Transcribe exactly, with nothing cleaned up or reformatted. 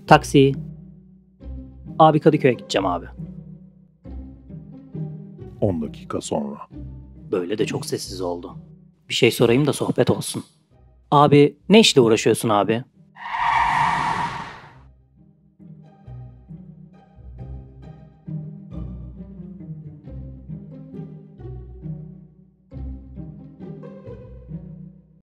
Taksi. Abi Kadıköy'e gideceğim abi. on dakika sonra. Böyle de çok sessiz oldu. Bir şey sorayım da sohbet olsun. Abi ne işle uğraşıyorsun abi?